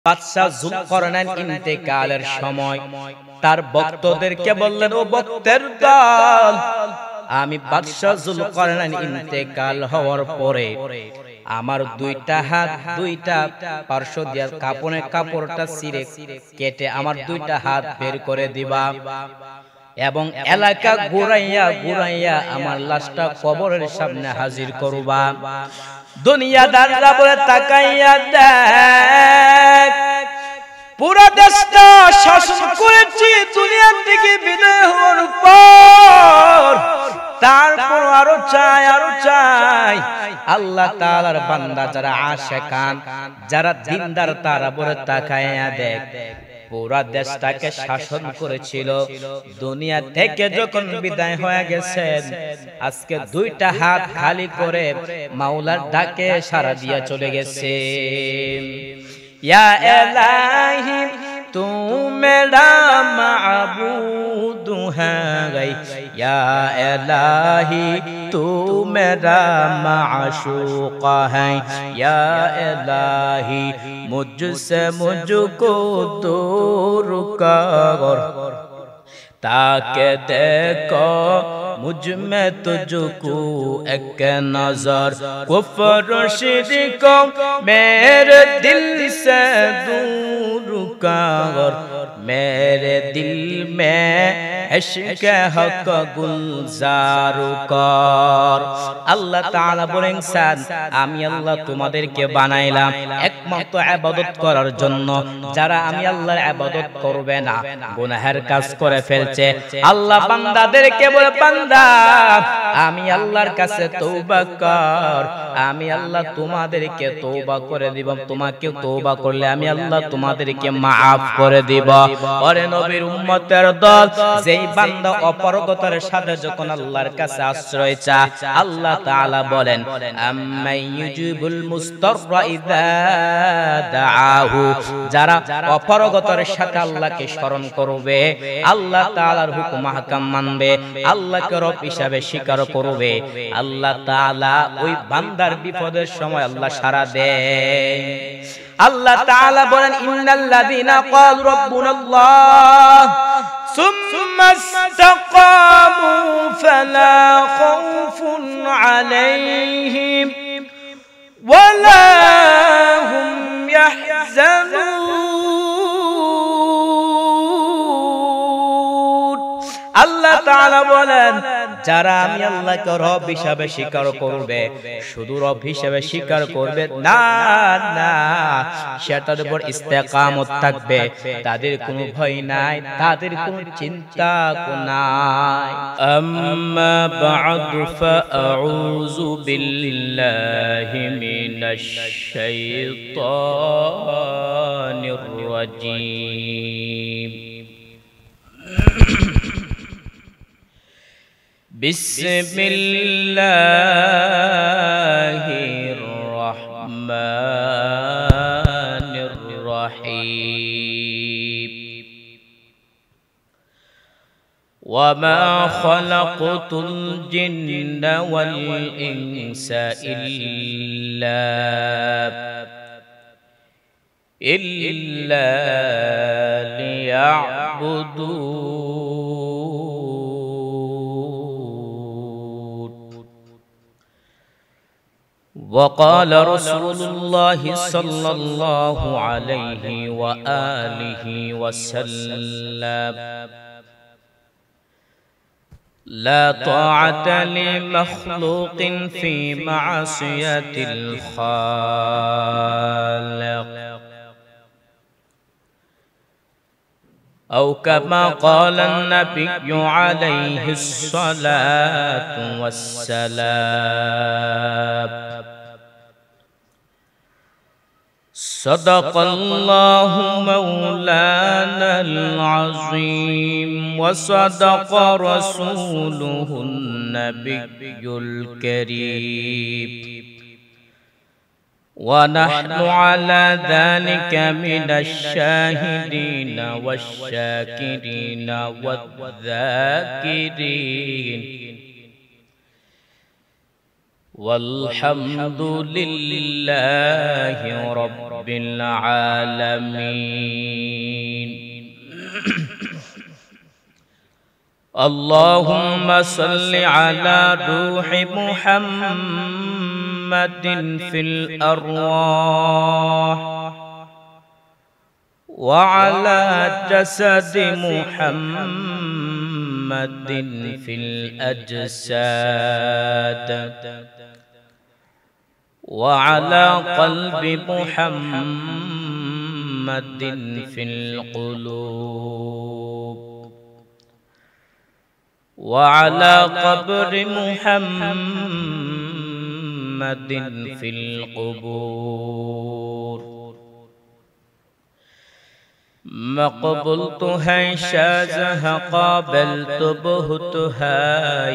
বাদশা যুলকারনাইন ইন্তেকালের সময় তার ভক্তদেরকে বললেন, ও ভক্তের দল, আমি বাদশা যুলকারনাইন ইন্তেকাল হওয়ার পরে আমার দুইটা হাত দুইটা পার্শ্ব দিয়ে কাপড়টা ছিঁড়ে কেটে আমার দুইটা হাত বের করে দিবা এবং এলাকা ঘুরাইয়া আমার লাশটা কবরের সামনে হাজির করবা। দুনিয়াদাররা বলে, তাকাইয়া দেখ, পুরো দেশটা শাসন করেছি দুনিয়া থেকে বিদায় হওয়ার পর, তারপর আরো চাই। আল্লাহ তাআলার বান্দা যারা আশিকান, যারা দিনদার, তারা বলে তাকাইয়া দেখ, পুরা দেশটাকে শাসন করেছিল, দুনিয়া থেকে যখন বিদায় হয়ে গেছেন, আজকে দুইটা হাত খালি করে মাওলার ডাকে সাড়া দিয়া চলে গেছে। ইয়া ইলাহি তু মেরা মাবুদ হ্যায়, ইয়া ইলাহি তু মেরা মাশুক হ্যায়, ইয়া ইলাহি মুঝসে মুঝকো दूर कर, ताके देखो मुझ में तुझको एक नजर, कुफ्र शिरक मेरे दिल से दूर कर, मेरे दिल में इश्क हक गुलजार कर। আল্লাহ তাআলা বলেন, আমি আল্লাহ তোমাদেরকে বানাইলাম একমাত্র ইবাদত করার জন্য। যারা আমি আল্লাহর ইবাদত করবে না, গুনাহের কাজ করে ফেলছে, আল্লাহ বান্দাদেরকে বলে, বান্দা আমি আল্লাহর কাছে তওবা কর, আমি আল্লাহ তোমাদেরকে তওবা করে দিব, তোমাকে তওবা করলে আমি আল্লাহ তোমাদেরকে maaf করে দিব। ওরে নবীর উম্মতের দল, যেই বান্দা অপারগতার সাথে যখন আল্লাহর কাছে আশ্রয় চায়, আল্লাহ তাআলা বলেন, আম্মাই ইউজিবুল মুস্তাররা ইযা দাআহু, যারা অপারগতার সাথে আল্লাহকে স্মরণ করবে, আল্লাহ তাআলার হুকুম আহকাম মানবে, আল্লাহকে রব হিসাবে স্বীকার করবে, আল্লাহ তাআলা ওই বান্দার বিপদের সময় আল্লাহ সাড়া দেয়। আল্লাহ তাআলা বলেন, ইন্নাল্লাযীনা ক্বালু রাব্বুনাল্লাহ সুম্মা ইসতাকামু ফালা খাউফুন আলাইহিম ওয়ালা হুম ইয়াহজানুন। আল্লাহ তাআলা বলেন, যারা আমি আল্লাহকে রব হিসাবে স্বীকার করবে, শুধু রব হিসাবে স্বীকার করবে না, সেটার উপর ইস্তেকামত থাকবে, তাদের কোনো ভয় নাই, তাদের কোনো চিন্তা নাই। আম্মা বা'দু ফাআউযু বিল্লাহি মিনাশ শাইতানির রাজীম। বিসমিল্লাহির রহমানির রহিম। ওয়ামা খালাকতুল জিন্না ওয়াল ইনসা ইল্লা লিয়া'বুদুন। وقال رسول الله صلى الله عليه وآله وسلم لا طاعة لمخلوق في معصية الخالق، أو كما قال النبي عليه الصلاة والسلام. صدق الله مولانا العظيم وصدق رسوله النبي الكريم، ونحن على ذلك من الشاهدين والشاكرين والذاكرين والحمد لله رب العالمين. اللهم صل على روح محمد في الأرواح وعلى جسد محمد في الأجساد وعلى قلب محمد في القلوب وعلى قبر محمد في القبور. مقبلت ہے شازہ قابلت بہت ہے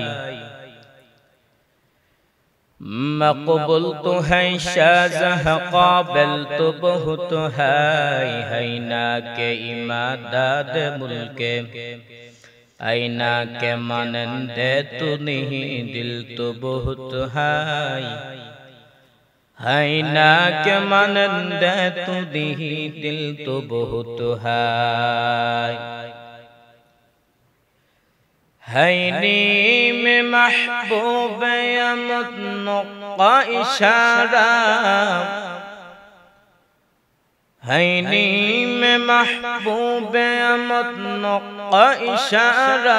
مقبلت ہے شازہ قابلت بہت ہے نا کے اماداد ملک اینا کے مانند تو نہیں دل تو بہت ہے نا کے مانند تو نہیں دل تو بہت ہے نیم محبوب مطلق اشارہ ہے نیم محبوب مطلق اشارہ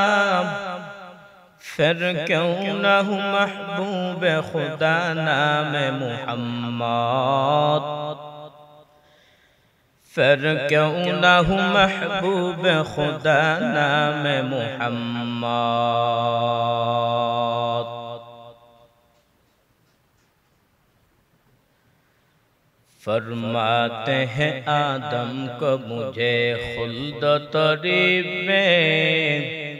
پھر کیوں نہ ہوں محبوب خدا نام محمد پھر کیوں نہ ہوں محبوب خدا نام محمد. فرماتے ہیں آدم کو مجھے خلد طریب میں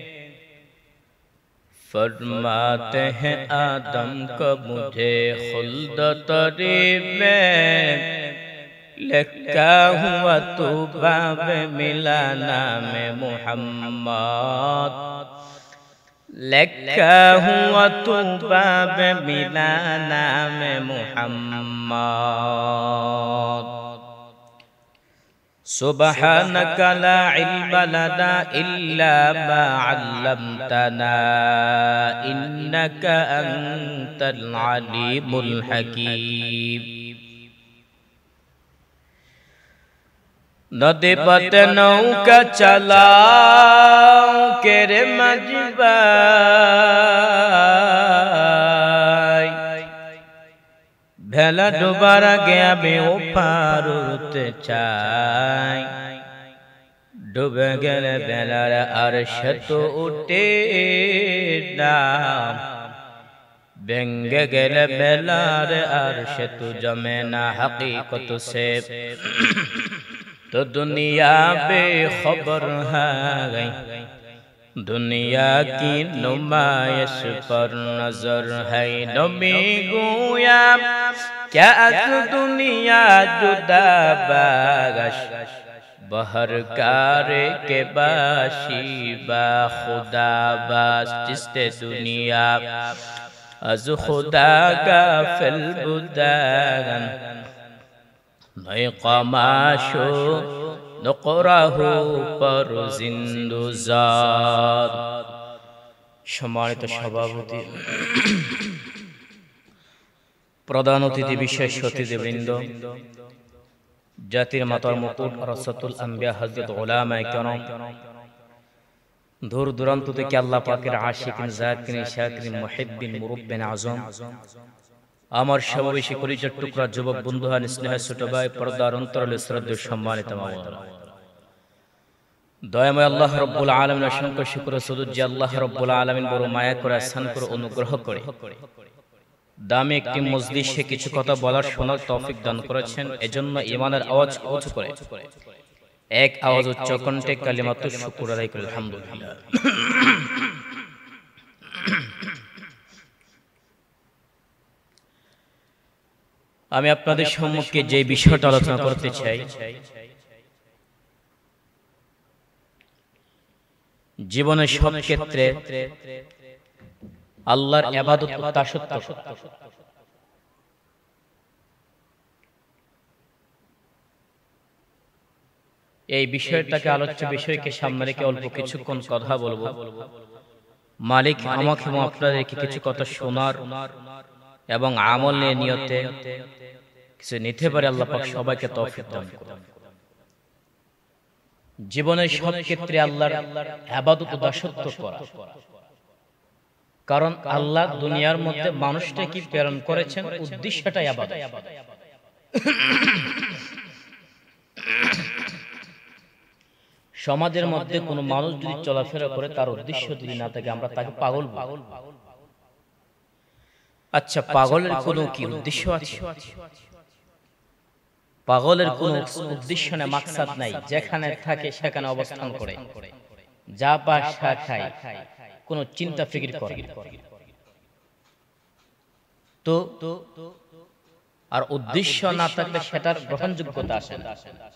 فرماتے ہیں آدم کو مجھے خلد طریب میں لکھا ہوا تو باب ملا نام محمد لکھا ہوا تو باب ملا نام محمد. سبحانك لا علم لنا إلا ما علمتنا إنك أنت العليم الحكيم. নদী পথে নৌকা চালাও কেরে মাঝিবাই ভেলা ডুবার আগে আমি ওপার উঠতে চাই ডুবে গেলে বেলার আরশে তো উঠে নাম ভেঙ্গে গেলে বেলার আরশে তো জমে না হकीकत से तो दुनिया बेखबर है गई दुनिया की नुमाइश पर नजर है नबी गोया क्या दुनिया जुदा बागश बहर कारे के बाशी बा खुदा बास जिसते दुनिया अज खुदा का फिल बुदागन नई कमाशो नकराहु पर जिंदुजार. সম্মানিত সভাপতি প্রধান অতিথি বিশেষ অতিথিবৃন্দ জাতির মাতার মুকুট রাসূলুল আম্বিয়া হযরত উলামায়ে কেরাম দূর দূরান্ত থেকে আল্লাহ পাকের আশিকিন জাকিরিন শাকিরিন মুহিব্বিন মুরব্বিন আযম আমার সমাবেশী কলিজার টুকরা যুবক বন্ধুহান স্নেহের ছোট ভাই পর্দার অন্তরালে শ্রদ্ধেয় সম্মানিত মা দয়াময় আল্লাহ রাব্বুল আলামিন অসংখ্য শুকর সুজুদ যে আল্লাহ রাব্বুল আলামিন বড় মায়া করে আহসান করে অনুগ্রহ করে দামি একটি মজলিসে কিছু কথা বলার শোনার তৌফিক দান করেছেন এজন্য ঈমানের আওয়াজ উঁচু করে এক আওয়াজ উচ্চ কণ্ঠে কালিমাতুশ শুকর আদায় করি আলহামদুলিল্লাহ. আমি আপনাদের সম্মুখে যে বিষয়টা আলোচনা করতে চাই জীবনের সব ক্ষেত্রে আল্লাহর ইবাদত ও দাসত্ব করা। এই বিষয়টাকে আলোচ্য বিষয়কে সামনে রেখে অল্প কিছুক্ষণ কথা বলবো। মালিক আমাকে এবং আপনাদেরকে কিছু কথা শোনার এবং আমল নিয়ে নিয়তে কিছু নিতে পারে আল্লাহ পাক সবাইকে তৌফিক দান করুন। জীবনের সব ক্ষেত্রে আল্লাহর ইবাদত ও দাসত্ব করা, কারণ আল্লাহ দুনিয়ার মধ্যে মানুষটাকে প্রেরণ করেছেন উদ্দেশ্যটা ইবাদত। সমাজের মধ্যে কোনো মানুষ যদি চলাফেরা করে তার উদ্দেশ্য যদি না থাকে আমরা তাকে পাগল বলি। আচ্ছা, পাগলের কোনো কি উদ্দেশ্য আছে? পাগলের কোনো উদ্দেশ্য না, মাকসাদ নাই, যেখানে থাকে সেখানে অবস্থান করে, যা পায় তা খায়, কোনো চিন্তা ফিকির করে তো আর উদ্দেশ্য না থাকলে সেটার গ্রহণযোগ্যতা আসে না।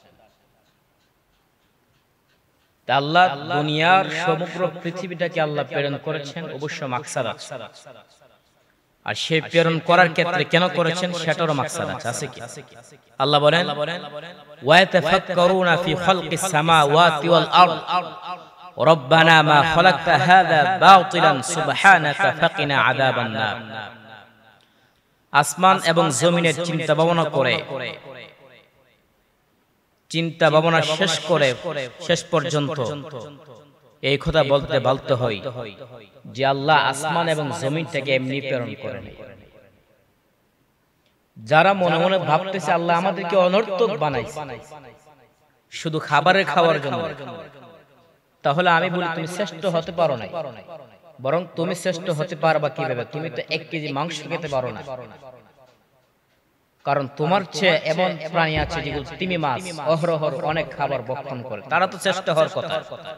আল্লাহ দুনিয়ার সমগ্র পৃথিবীটাকে আল্লাহ প্রেরণ করেছেন অবশ্য মাকসাদ আছে, আর সেই প্রেরণ করার ক্ষেত্রে কেন করেছেন সেটারও মাকসাদ আছে কি? আল্লাহ বলেন ওয়া ইয়াতাফাক্কারুনা ফি খালকিস সামাওয়াতি ওয়াল আরদ রব্বানা মা খালাকতা হাযা বাতিলান সুবহানাকা ফাকিনা আযাবান নার। আসমান এবং জমিনের চিন্তা ভাবনা করে, চিন্তা ভাবনা শেষ করে শেষ পর্যন্ত এই কথা বলতে হয় যে আল্লাহ আসমান এবং জমিনটাকে এমনি প্রেরণ করেন। যারা মনে মনে ভাবতেছে আল্লাহ আমাদেরকে অনর্থক বানাইছে শুধু খাবারের খাওয়ার জন্য, তাহলে আমি বলি তুমি শ্রেষ্ঠ হতে পারো না, বরং তুমি শ্রেষ্ঠ হতে পারবা কিভাবে? তুমি তো 1 কেজি মাংস খেতে পারো না, কারণ তোমার চেয়ে এমন প্রাণী আছে যেগুলো তিমি মাছ অহরহর অনেক খাবার ভক্ষণ করে, তারা তো শ্রেষ্ঠ হওয়ার কথা।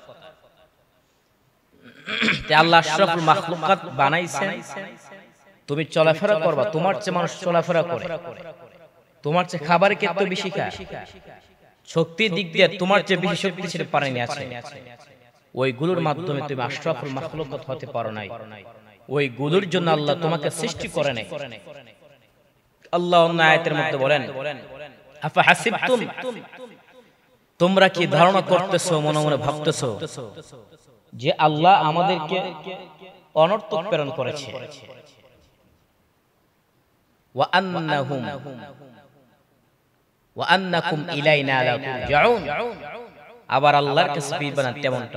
আল্লাহ আশরাফুল মাখলুকাত বানাইছেন, তুমি চলাফেরা করবা, তোমার চেয়ে মানুষ চলাফেরা করে, তোমার চেয়ে খাবারের ক্ষেত্রে বেশি খায়, শক্তির দিক দিয়ে তোমার চেয়ে বেশি শক্তিশালী প্রাণী আছে, ওইগুলোর মাধ্যমে তুমি আশরাফুল মাখলুকাত হতে পারো নাই। ওইগুলোর জন্য আল্লাহ তোমাকে সৃষ্টি করে নাই। আল্লাহ অন্য আয়াতের মধ্যে বলেন আফা হাসিবতুম, তোমরা কি ধারণা করতেছো, মনে মনে ভাবতেছো যে আল্লাহ আমাদেরকে অনর্থক প্রেরণ করেছে? ওয়া আন্নাকুম ইলাইনা লা তুরজাউন, আবার আল্লাহর কাছে ফিরবে না তেমনটা।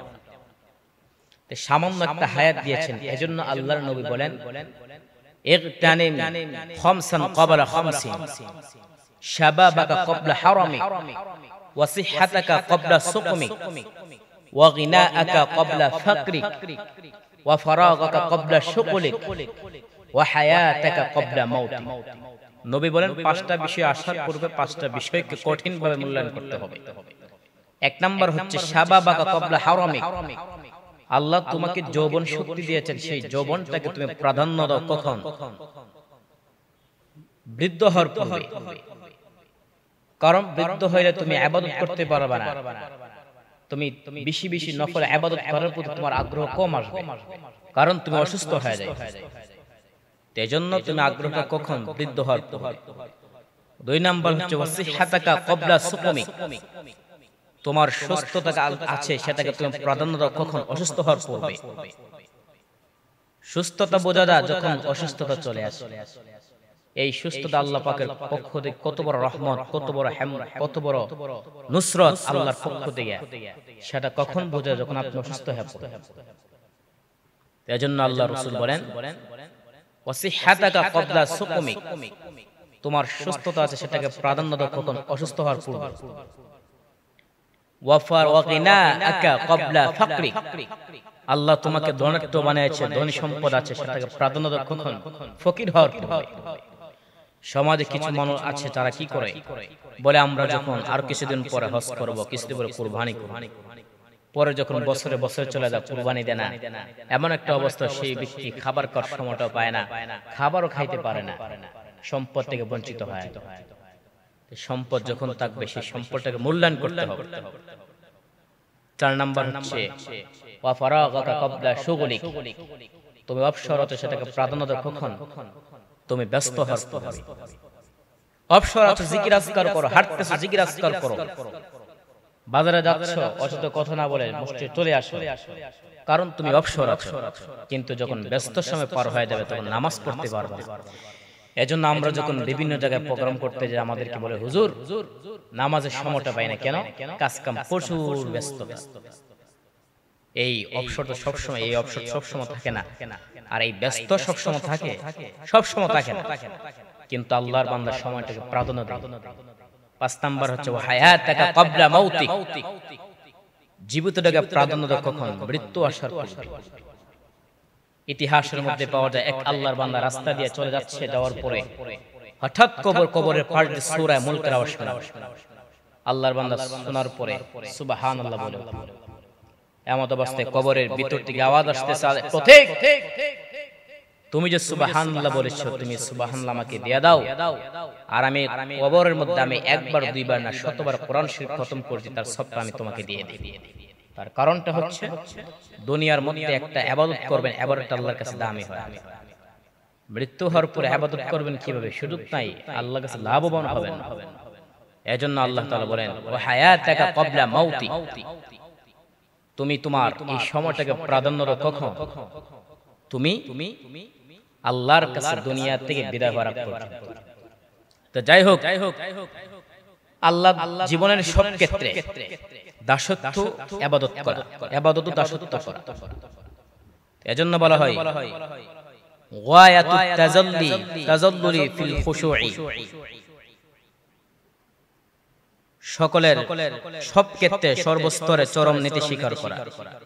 সামান্য একটা হায়াত দিয়েছেন, এজন্য আল্লাহর নবী বলেন ইগতানিম খামসান ক্বাবলা খামসিন, শাবাবাকা ক্বাবলা হারামিক, ওয়া সিহহাতাকা ক্বাবলা সুকমিক, ওয়া গিনাআকা ক্বাবলা ফাকরিক, ওয়া ফারাগাকা ক্বাবলা শুগলিক, ওয়া হায়াতাকা ক্বাবলা মাউতিক। নবী বলেন 5টা বিষয় আসার পূর্বে 5টা বিষয়কে কঠিনভাবে মূল্যায়ন করতে হবে। 1 নাম্বার হচ্ছে শাবাবাকা ক্বাবলা হারামিক, আল্লাহ তোমাকে যৌবন শক্তি দিয়েছেন, সেই যৌবনটাকে তুমি প্রাধান্য দাও কখন? বৃদ্ধ হওয়ার পূর্বে, কারণ বৃদ্ধ হইলে তুমি ইবাদত করতে পারবে না, তুমি বেশি বেশি নফল ইবাদত করার প্রতি তোমার আগ্রহ কম আসবে, কারণ তুমি অসুস্থ হয়ে যাবে। এজন্য তুমি আগ্রহটা কখন? বৃদ্ধ হওয়ার পূর্বে। 2 নাম্বার হচ্ছে ওয়াসিহাতাকা ক্বাবলা সুকমিক, তোমার সুস্থতা আছে সেটাকে তুমি প্রাধান্য দাও কখন? অসুস্থ হওয়ার পূর্বে। সুস্থতা বোঝা যায় যখন অসুস্থতা চলে আসে। এই সুস্থতা আল্লাহ পাকের পক্ষ থেকে কত বড় রহমত, কত বড় কত বড় নুসরত আল্লাহর পক্ষ থেকে, সেটা কখন বোঝা? যখন আপনি অসুস্থ হয়ে পড়েন। এজন্য আল্লাহ রাসূল বলেন ওয়াসিহাতাকা ক্বাবলা সুকমিক, তোমার সুস্থতা আছে সেটাকে প্রাধান্য দাও কখন? অসুস্থ হওয়ার পূর্বে। আল্লাহ তোমাকে ধনাঢ্য বানিয়েছে, ধনী সম্পদ আছে, সেটাকে প্রাধান্য দাও কখন? ফকির হওয়ার পূর্বে। সমাজে কিছু মানুষ আছে তারা কি করে বলে আমরা যখন আর কিছুদিন পরে হজ করব, কিছুদিন পরে কুরবানি করব, পরে যখন বছরে বছরে চলে যায় কুরবানি দেয় না। এমন একটা অবস্থা সেই ব্যক্তি খাবার খাওয়ার সময়টা পায় না, খাবারও খাইতে পারে না, সম্পদ থেকে বঞ্চিত হয়। সম্পদ যখন থাকবে সেই সম্পদটাকে মূল্যায়ন করতে হবে। 4 নাম্বার হচ্ছে ওয়া ফারাগাকা ক্বাবলা শুগলিক, তুমি অবসরতে সেটাকে প্রাধান্য দাও কখন? তুমি ব্যস্ত হওয়ার পরে। অবসর আছে, জিকির আজকার করো, হাঁটতেছো, জিকির আজকার করো। বাজারে যাচ্ছ, অচেত কথা না বলে মসজিদে চলে আসো, কারণ তুমি অবসর আছো। কিন্তু যখন ব্যস্ত সময় পার হয়ে যাবে তখন নামাজ পড়তে পারবে না। এজন্য আমরা যখন বিভিন্ন জায়গায় প্রোগ্রাম করতে যাই আমাদেরকে বলে, হুজুর নামাজের সময়টা পাই না। কেন? কাজ কাম প্রচুর ব্যস্ত। এই অবসর তো সবসময়, এই অবসর সবসময় থাকে না, আর এই ব্যস্ত সবসময় থাকে, সবসময় থাকে না। কিন্তু আল্লাহর বান্দার সময়টাকে প্রাধান্য দেয়। ৫ নাম্বার হচ্ছে হায়াতাকা ক্বাবলা মাউতিক, জীবিতটাকে প্রাধান্য দাও কখন? মৃত্যু আসার পূর্বে। ইতিহাসের মধ্যে পাওয়া যায় এক আল্লাহর বান্দা রাস্তা দিয়ে চলে যাচ্ছে, যাওয়ার পরে হঠাৎ কবরের পাশ দিয়ে সূরা মুলকের আওয়াজ শোনা। আল্লাহর বান্দা শোনার পরে সুবহানাল্লাহ বলে, এমত অবস্থায় কবরের ভিতর থেকে আওয়াজ আসতেছে, পথিক তুমি যে সুবহানাল্লাহ বলেছো, তুমি সুবহানাল্লাহ আমাকে দিয়ে দাও, আর আমি কবরের মধ্যে আমি একবার দুইবার না 100বার কোরআন শরীফ খতম করছি, তার সবটা আমি তোমাকে দিয়ে দিই। তার কারণটা হচ্ছে দুনিয়ার মধ্যে একটা ইবাদত করবেন, ইবাদতটা আল্লাহর কাছে দামি হয়। মৃত্যু হওয়ার পরে ইবাদত করবেন কিভাবে? সুযোগ নাই, আল্লাহর কাছে লাভবান হবেন না। এজন্য আল্লাহ তাআলা বলেন, ওয়া হায়াতাকা ক্বাবলা মাউতি, তুমি তোমার এই সময়টাকে প্রাধান্য দাও কখন? তুমি আল্লাহর কাছে দুনিয়া থেকে বিদায় হওয়ার পর্যন্ত। তো যাই হোক, আল্লাহ জীবনের সব ক্ষেত্রে দাসত্ব ইবাদত করা, ইবাদত দাসত্ব করা। এজন্য বলা হয় গায়াতুত তাজাল্লুলি ফিল খুশুই, সকলের সব ক্ষেত্রে সর্বস্তরে চরম নীতি স্বীকার করা।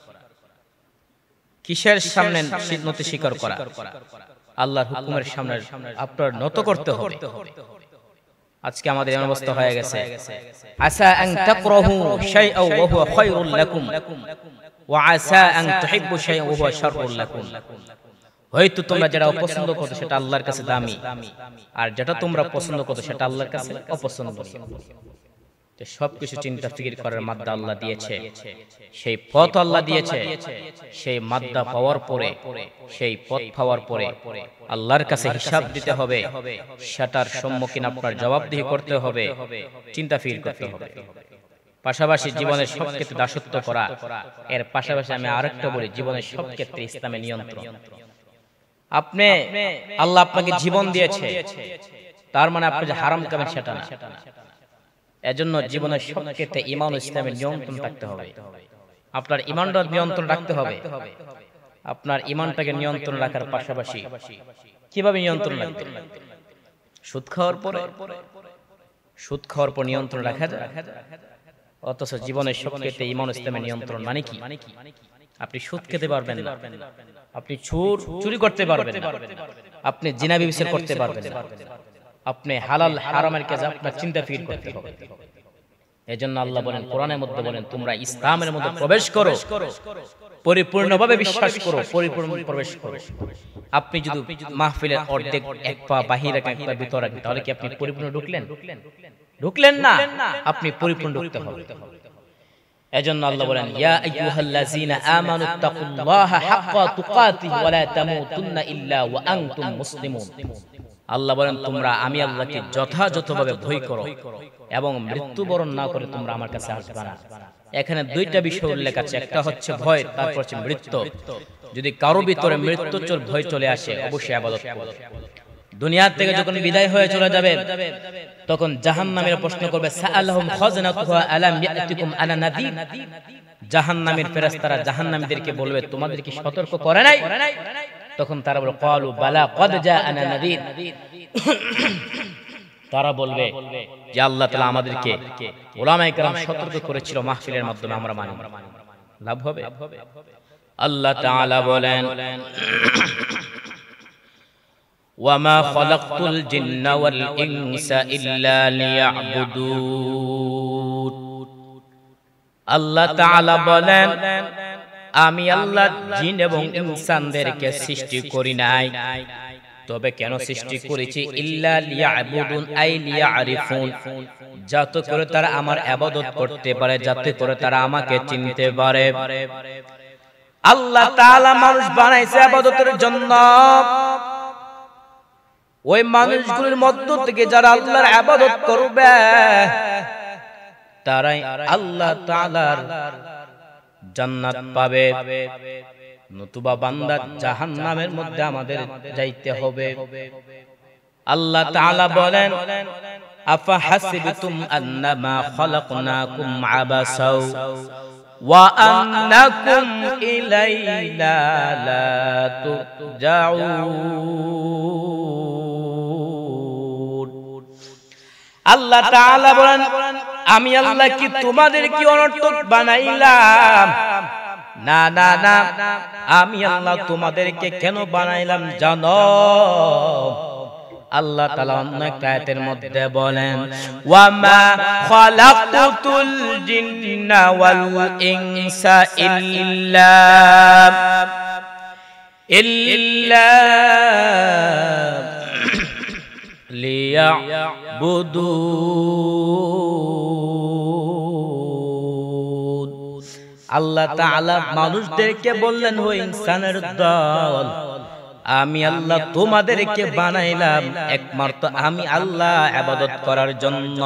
কিসের সামনে নতি স্বীকার করা? আল্লাহর হুকুমের সামনে আপনার নত করতে হবে। আজকে আমাদের এমন অবস্থা হয়ে গেছে, আসা আন তাকরাহু শাইআন ওয়া হুয়া খায়রুল লাকুম ওয়া আসা আন তুহিব্বু শাইআন ওয়া হুয়া শাররুল লাকুম। হয়তো তোমরা যেটা অপছন্দ করো সেটা আল্লাহর কাছে দামি, আর যেটা তোমরা পছন্দ করো সেটা আল্লাহর কাছে অপছন্দনীয়। সবকিছু চিন্তা ফিকির করার মাদ্দা আল্লাহ দিয়েছে, সেই পথ আল্লাহ দিয়েছে। সেই মাদ্দা পাওয়ার পরে, সেই পথ পাওয়ার পরে আল্লাহর কাছে হিসাব দিতে হবে, সেটার সম্মুখীন আপনার জবাবদিহি করতে হবে, চিন্তা ফিকির করতে হবে। পাশাপাশি জীবনের সব ক্ষেত্রে দাসত্ব করা। এর পাশাপাশি আমি আরেকটা বলি, জীবনের সব ক্ষেত্রে ইসলামের নিয়ন্ত্রণ। আপনি আল্লাহ আপনাকে জীবন দিয়েছে, তার মানে আপনি যে হারাম খাবেন সেটা না। এজন্য জীবনের সব ক্ষেত্রে ঈমান ও ইসলামের নিয়ন্ত্রণ রাখতে হবে। আপনার ঈমানটা নিয়ন্ত্রণ রাখতে হবে। আপনার ঈমানটাকে নিয়ন্ত্রণ রাখার পাশাপাশি কিভাবে নিয়ন্ত্রণ রাখবেন? সুদ খাওয়ার পর নিয়ন্ত্রণ রাখা যায়, অথচ জীবনের সব ক্ষেত্রে ঈমান ও ইসলামের নিয়ন্ত্রণ মানে কি? আপনি সুদ খেতে পারবেন না, আপনি চুরি করতে পারবেন না, আপনি জিনা ব্যভিচার করতে পারবেন না, আপনি হালাল হারামের কাজে আপনার চিন্তা ফিকির করতে হবে। এজন্য আল্লাহ বলেন, কোরআনের মধ্যে বলেন, তোমরা ইসলামের মধ্যে প্রবেশ করো, পরিপূর্ণভাবে বিশ্বাস করো, পরিপূর্ণ প্রবেশ করো। আপনি যদি মাহফিলের অর্ধেক এক পা বাহিরে এক পা ভিতরে রাখেন, তাহলে কি আপনি পরিপূর্ণ ঢুকলেন না? আপনি পরিপূর্ণ ঢুকতে হবে। এজন্য আল্লাহ বলেন, ইয়া আইয়ুহাল্লাযীনা আমানুত্তাকুল্লাহা হাক্কা তুকাতিহি ওয়া লা তামুতুন্না ইল্লা ওয়া আনতুম মুসলিমুন। আল্লাহ বলেন, তোমরা আমি আল্লাহকে যথাযথভাবে ভয় করো এবং মৃত্যুবরণ না করে তোমরা আমার কাছে আসবে না। এখানে দুইটা বিষয় উল্লেখ আছে, একটা হচ্ছে ভয়, তারপর হচ্ছে মৃত্যু। যদি কারো ভিতরে মৃত্যুর ভয় চলে আসে, অবশ্যই ইবাদত করবে। দুনিয়া থেকে যখন বিদায় হয়ে চলে যাবে, তখন জাহান্নামের প্রশ্ন করবে, সাআলাহুম খাজানাতুহা আলাম ইয়াতিকুম আনা নাযীর। জাহান্নামের ফেরেশতারা জাহান্নামীদেরকে বলবে, তোমাদের কি সতর্ক করে নাই? তখন তারা বলবে, ক্বালু বালা ক্বাদ জাআনা নাযীর। তারা বলবে যে আল্লাহ তাআলা আমাদেরকে উলামায়ে কেরাম সতর্ক করেছিল, মাহফিলের মাধ্যমে আমরা মানি। লাভ হবে? আল্লাহ তাআলা বলেন, ওয়ামা খালাকতুল জিন্না ওয়াল ইনসা ইল্লা লিয়াবুদুন। আল্লাহ তাআলা বলেন, আমি আল্লাহ জিন এবং ইনসানদেরকে সৃষ্টি করি নাই, তবে কেন সৃষ্টি করেছি? ইল্লা লিয়াবুদুন, আই লিয়ারিফুন, যাতে করে তারা আমার ইবাদত করতে পারে, যাতে করে তারা আমাকে চিনতে পারে। আল্লাহ তাআলা মানুষ বানাইছে ইবাদতের জন্য। ওই মানুষগুলোর মধ্য থেকে যারা আল্লাহর ইবাদত করবে তারাই আল্লাহ তাআলার জান্নাত পাবে, নতুবা বান্দা জাহান্নামের মধ্যে আমাদের যাইতে হবে। আল্লাহ তাআলা বলেন, আফা হাসিবতুম আন্নামা খালাকনাকুম আবাসা ওয়া আন্নাকুম ইলাইনা লা তুরজাউন। আল্লাহ তাআলা বলেন, আমি আল্লাহ কি তোমাদের কি অনর্থক বানাইলাম? না না না, আমি আল্লাহ তোমাদেরকে কেন বানাইলাম জানো? আল্লাহ তাআলা অন্য একটা আয়াতের মধ্যে বলেন, ওয়া মা খালাকতুল জিন্না ওয়াল ইনসা ইল্লা লিয়াবুদুন। আল্লাহ তাআলা মানুষদেরকে বললেন, ও ইনসানের দল, আমি আল্লাহ তোমাদেরকে বানাইলাম একমাত্র আমি আল্লাহ ইবাদত করার জন্য।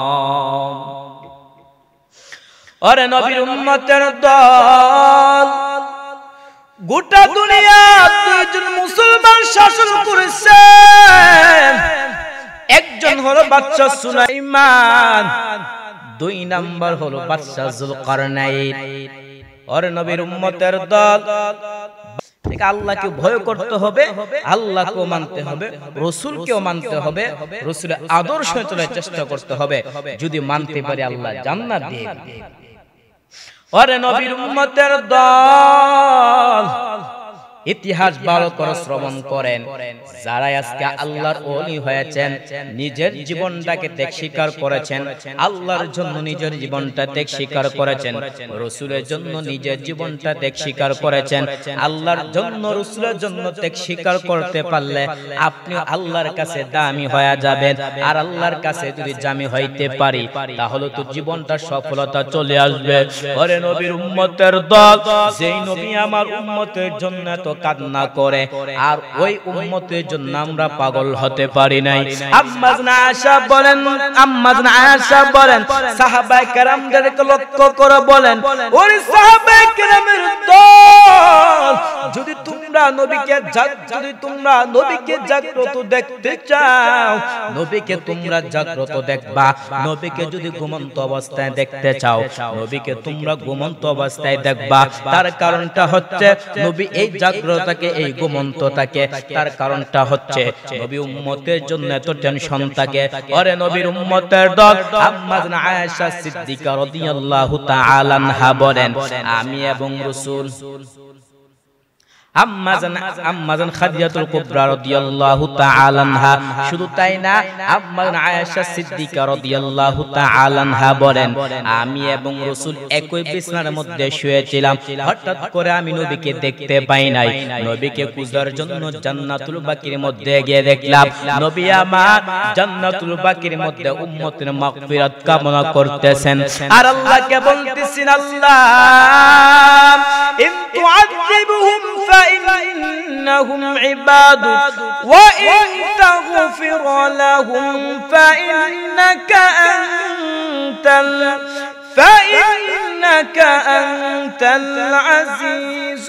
ওরে নবীর উম্মতের দল, গোটা দুনিয়া দুইজন মুসলমান শাসন করেছেন। একজন হলো বাদশা সুলাইমান, দুই নাম্বার হলো বাদশা যুলকারনাইন। ওরে নবীর উম্মতের দল, আল্লাহকে ভয় করতে হবে, আল্লাহকেও মানতে হবে, রাসূলকেও মানতে হবে, রাসূলের আদর্শ চলার চেষ্টা করতে হবে। যদি মানতে পারি আল্লাহ জান্নাত দিয়ে দিবে। ওরে নবীর উম্মতের দল, ইতিহাস ভালো করে শ্রবণ করেন। যারা আজকে আল্লাহর ওলি হয়েছেন, নিজের জীবনটাকে ত্যাগ স্বীকার করেছেন, আল্লাহর জন্য নিজের জীবনটা ত্যাগ স্বীকার করেছেন, রাসূলের জন্য নিজের জীবনটা ত্যাগ স্বীকার করেছেন, আল্লাহর জন্য রাসূলের জন্য ত্যাগ স্বীকার করতে পারলে আপনি আল্লাহর কাছে দামি হয়ে যাবেন। আর আল্লাহর কাছে যদি দামি হইতে পারি তাহলে তো জীবনটা সফলতা চলে আসবে। ওরে নবীর উম্মতের দল, যেই নবী আমার উম্মতের জন্য তো কান্না করে, আর ওই উম্মতের জন্য আমরা পাগল হতে পারি নাই। আম্মা জান আয়েশা বলেন, সাহাবায়ে কেরামদেরকে লক্ষ্য করে বলেন, ওরে সাহাবায়ে কেরামের দল, যদি তোমরা নবীকে জাগ্রত দেখতে চাও, নবীকে তোমরা জাগ্রত দেখবা। নবীকে যদি ঘুমন্ত অবস্থায় দেখতে চাও, নবীকে তোমরা ঘুমন্ত অবস্থায় দেখবা। তার কারণটা হচ্ছে নবী এই জাগ্রতকে, এই ঘুমন্তটাকে, তার কারণটা হচ্ছে নবী উম্মতের জন্য এত টেনশন থাকে। ওরে নবীর উম্মতের দল, আম্মা জান আয়েশা সিদ্দিকা রাদিয়াল্লাহু তাআলা আনহা বলেন, আমি এবং রাসূল আম্মা জান খাদিজাতুল কুবরা রাদিয়াল্লাহু তাআলা আনহা, শুধু তাই না, আম্মা জান আয়েশা সিদ্দিকা রাদিয়াল্লাহু তাআলা আনহা বলেন, আমি এবং রাসূল একই বিছানার মধ্যে শুয়েছিলাম। হঠাৎ করে আমি নবীকে দেখতে পাই নাই। নবীকে খোঁজার জন্য জান্নাতুল বাকির মধ্যে গিয়ে দেখলাম নবী আমার জান্নাতুল বাকির মধ্যে উম্মতের মাগফিরাত কামনা করতেছেন। আর আল্লাহকে বলতেছেন, আল্লাহ ইন তুআযিবহুম فإنهم عبادك وإن تغفر لهم فإنك أنت العزيز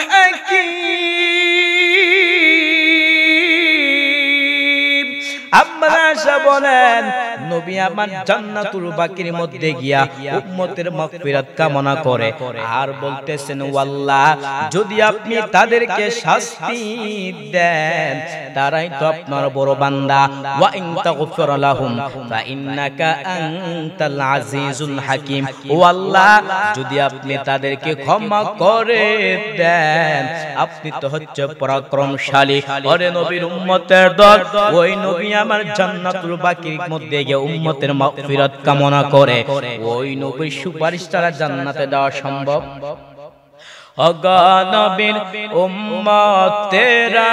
الحكيم। আপনারা বলেন, নবী আমার জান্নাতুল বাকির মধ্যে গিয়া উম্মতের মাগফিরাত কামনা করে আর বলতেছেন, ও আল্লাহ, যদি আপনি তাদেরকে শাস্তি দেন তারাই তো আপনার বড় বান্দা। ওয়া ইন তাগফির লাহুম ফাইন্নাকা আনতাল আজিজুল হাকিম। ও আল্লাহ, যদি আপনি তাদেরকে ক্ষমা করে দেন আপনি তো হচ্ছে পরাক্রমশালী। ওরে নবীর উম্মতের দল, ওই নবী আমার জান্নাতুল বাকির মধ্যে গিয়ে উম্মতের মাগফিরাত কামনা করে, ওই নবীর সুপারিশ ছাড়া জান্নাতে যাওয়া সম্ভব? ওগো নবীর উম্মতেরা,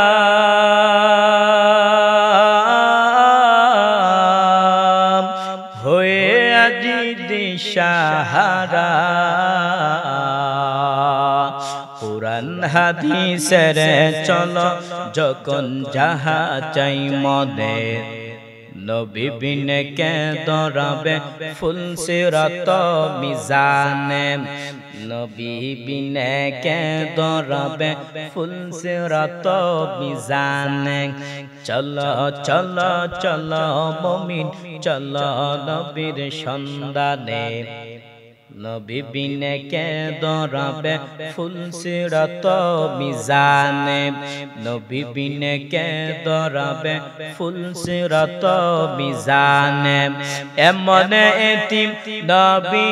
হয়ে আজি দিশাহারা, কুরআন হাদিসের চলো যখন যাহা চাই মনে নবী বিনে কে দরাবে ফুল সিরাত মিজানে নবী বিনে কে দরাবে ফুল সিরাত মিজানে চলো চলো চলো মুমিন চলো নবীর সন্ধানে নবী বিনে কে দরাবে ফুল সিরাত মিজানে নবী বিনে কে দরাবে ফুল সিরাত মিজানে এমন এতিম নবী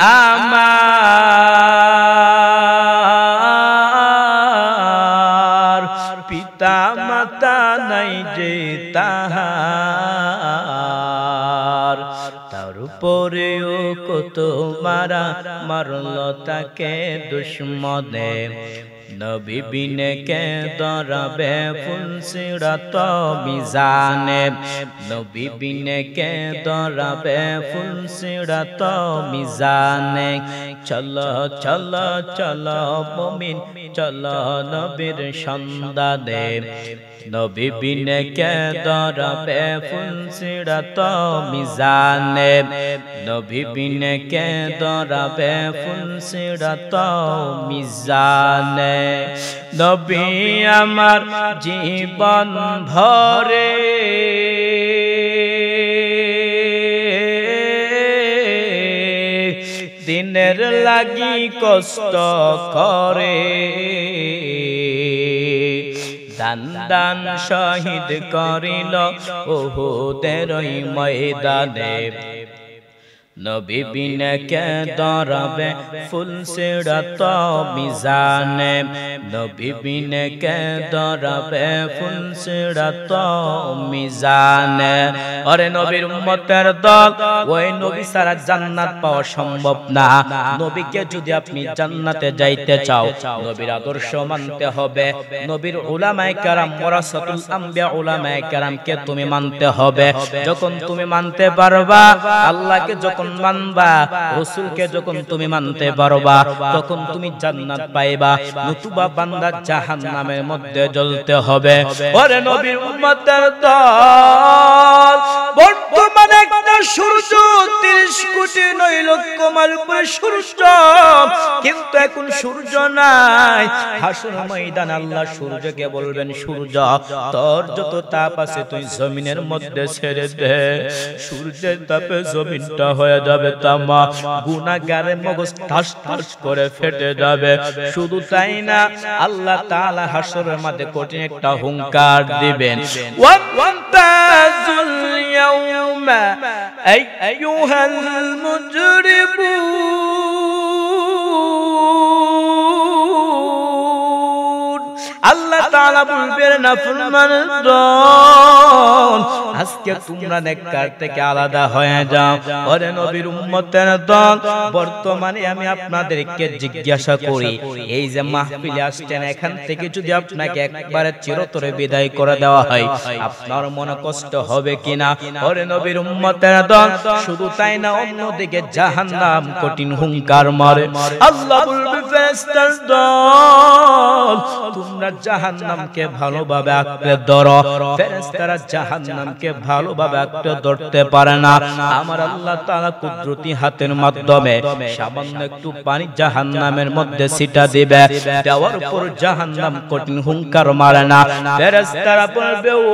আমার পিতা মাতা নাই যে তাহার তার উপরেও কত মারা মারল তাকে দুশ্মনে নবী বিনে কে দরাবে ফুল সিরাত মিজানে নবী বিনে কে দরাবে ফুল সিরাত মিজানে চলো চলো চলো মুমিন চলো নবীর সন্ধানে নবী বিনে কে দরাবে ফুল সিরাত মিজানে নবী বিনে কে দরাবে ফুল সিরাত মিজানে নবী আমার জীবন ভরে দিনের লাগি কষ্ট করে দান দান শহীদ করিল উহুদের ময়দানে নবী বিনে কে দরাবে ফুল সিরাত মিজানে নবী বিনে কে দরাবে ফুল সিরাত মিজানে আরে নবীর উম্মতের দল ওই নবী ছাড়া জান্নাত পাওয়া সম্ভব না নবীকে যদি আপনি জান্নাতে যাইতে চাও নবীর আদর্শ মানতে হবে নবীর উলামায়ে কেরাম ওয়ারাসাতুল আম্বিয়া উলামায়ে কেরামকে তুমি মানতে হবে যখন তুমি মানতে পারবা আল্লাহকে যখন মানবা রাসূলকে যখন তুমি মানতে পারবা তখন তুমি জান্নাত পাইবা নতুবা বান্দা জাহান্নামের মধ্যে জ্বলতে হবে ওরে নবীর উম্মতের দল বর্তমানে একটা সূর্য 30 কোটি 9 লক্ষ মাইল উপরে সূর্য কিন্তু এখন সূর্য নাই হাসর ময়দান আল্লাহ সূর্যকে বলবেন সূর্য তোর যত তাপ আছে তুই জমিনের মধ্যে ছেড়ে দে সূর্যের তাপে জমিনটা হয়ে যাবে তামা গুনাহগারের মগজ ঠাস ঠাস করে ফেটে যাবে শুধু তাই না আল্লাহ তাআলা হাসরের মধ্যে কঠিন একটা হুঙ্কার দিবেন ওয়ান্তাজুল ইয়াউমা আইয়ুহাল মুজরিমুন আল্লাহ তাআলা বলবেন নাফরমানের দল আজকে তোমরা নেককার থেকে আলাদা হয়ে যাও ওরে নবীর উম্মতের দল বর্তমানে আমি আপনাদেরকে জিজ্ঞাসা করি এই যে মাহফিলে আসছেন এখান থেকে যদি আপনাকে একবারে চিরতরে বিদায় করে দেওয়া হয় আপনার মনে কষ্ট হবে কিনা ওরে নবীর উম্মতের দল শুধু তাই না অন্যদিকে জাহান্নাম কঠিন হুঙ্কার মারে আল্লাহ বলবে ফেরেশতার দল তোমরা জাহান্নামকে ভালোভাবে আঁকড়ে ধরো ফেরেশতারা জাহান্নামকে ভালোভাবে আঁকড়ে ধরতে পারে না আমার আল্লাহ তাআলা কুদরতি হাতের মাধ্যমে সামান্য একটু পানি জাহান্নামের মধ্যে ছিটা দিবে দেওয়ার পর জাহান্নাম কঠিন হুঙ্কার মারে না ফেরেশতারা বলবে ও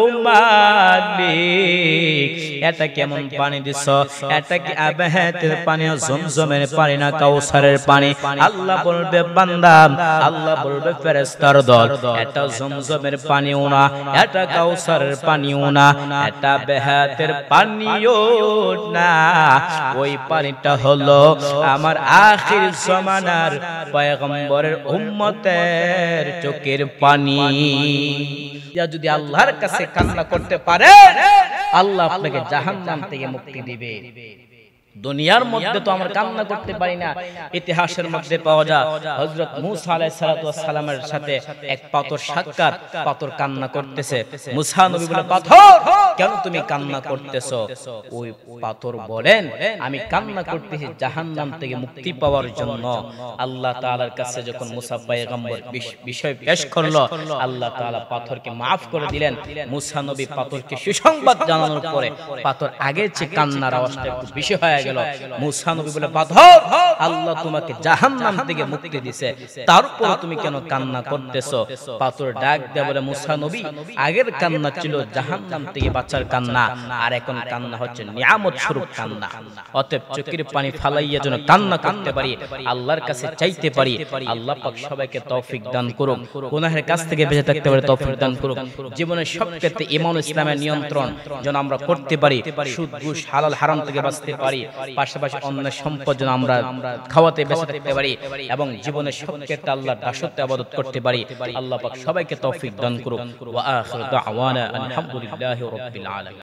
মালিক এটা কেমন পানি দিছো এটা কি আবহাতের পানি জমজমের পানি না কাউসারের পানি আল্লাহ বলবে বান্দা আল্লাহ বলবে ফেরেশতার দল এটা জমজমের পানিও না এটা কাউসারের পানিও না এটা বেহাতের পানিও না ওই পানিটা হলো আমার আখির জামানার পয়গম্বরের উম্মতের চোখের পানি যদি আল্লাহর কাছে কান্না করতে পারে আল্লাহ আপনাকে জাহান্নাম থেকে মুক্তি দিবে দুনিয়ার মধ্যে তো আমরা কান্না করতে পারি না ইতিহাসের মধ্যে পাওয়া যায় হযরত মূসা আলাইহিস সালাতু ওয়াস সালামের সাথে এক পাথর সাক্ষাৎ পাথর কান্না করতেছে মূসা নবী বলে পাথর কেন তুমি কান্না করতেছো? ওই পাথর বলেন, আমি কান্না করতেছি জাহান্নাম থেকে মুক্তি পাওয়ার জন্য। আল্লাহ তাআলার কাছে যখন মুসা পয়গম্বর বিষয় পেশ করলো, আল্লাহ তাআলা পাথরকে maaf করে দিলেন। মুসা নবী পাথরকে সুসংবাদ জানানোর পরে পাথর আগের চেয়ে কান্নার আওয়াজটা একটু বেশি হয়ে গেল। মুসা নবী বলে, পাথর, আল্লাহ তোমাকে জাহান্নাম থেকে মুক্তি দিয়েছে, তারপর তুমি কেন কান্না করতেছো? পাথর ডাক দেয়া বলে, মুসা নবী, আগের কান্না ছিল জাহান্নাম থেকে বাঁচার কান্না, আর এখন কান্না হচ্ছে নিয়ামত স্বরূপ কান্না। অতএব চোখের পানি ফালাইয়া যেন কান্না করতে পারি, আল্লাহর কাছে চাইতে পারি। আল্লাহ পাক সবাইকে তৌফিক দান করুক, গুনাহের কাছ থেকে বেঁচে থাকতে পারে তৌফিক দান করুক। জীবনের সব ক্ষেত্রে ঈমান ও ইসলামের নিয়ন্ত্রণ যেন আমরা করতে পারি, সুদ ঘুষ হালাল হারাম থেকে বাঁচতে পারি, পাশাপাশি অন্য সম্পদ যেন আমরা খাওয়াতে বেঁচে থাকতে পারি, এবং জীবনের সব ক্ষেত্রে আল্লাহর দাসত্ব ইবাদত করতে পারি। আল্লাহ পাক সবাইকে তৌফিক দান করুক। ওয়া আখিরু দাওয়ানা আলহামদুলিল্লাহি রাব্বিল আলামিন।